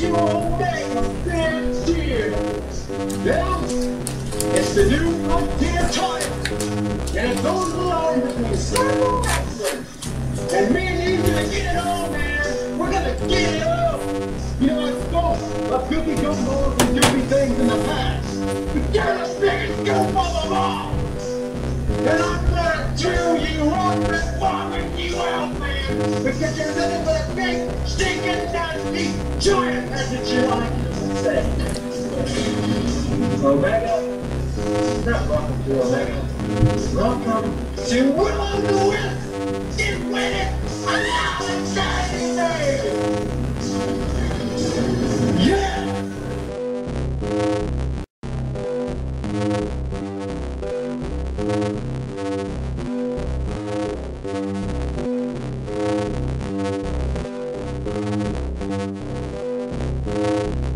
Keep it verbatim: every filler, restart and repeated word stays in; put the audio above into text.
you all day of fan cheer. Well, it's the new Frontier title. And it goes along between Circle Wrestling. And me and you gonna get it on, man. We're gonna get it up. You know, it's ghost of goofy gumballs and goofy things in the past. But you're the biggest goof of them all. And I'm gonna chew you up and vomit you out, man. Because you're nothing but a big, stinking, nasty giant, as it you like to say. Omega. Not welcome to Omega. Welcome to Willow the Wisp. It's winning another Saturday. Yeah! Thank you.